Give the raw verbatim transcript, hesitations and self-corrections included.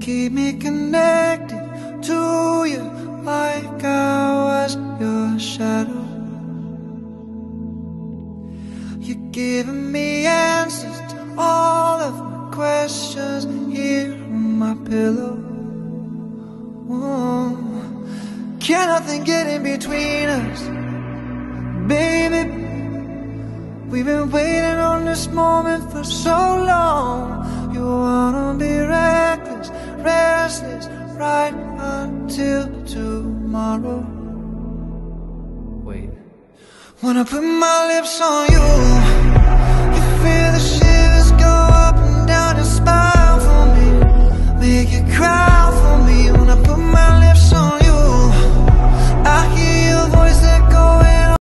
keep me connected to you like I was your shadow. You're giving me answers to all of my questions here on my pillow. Whoa. Can't nothing get in between us, baby. We've been waiting on this moment for so long. You wanna be reckless, restless, right until tomorrow. Wait. Wanna put my lips on you,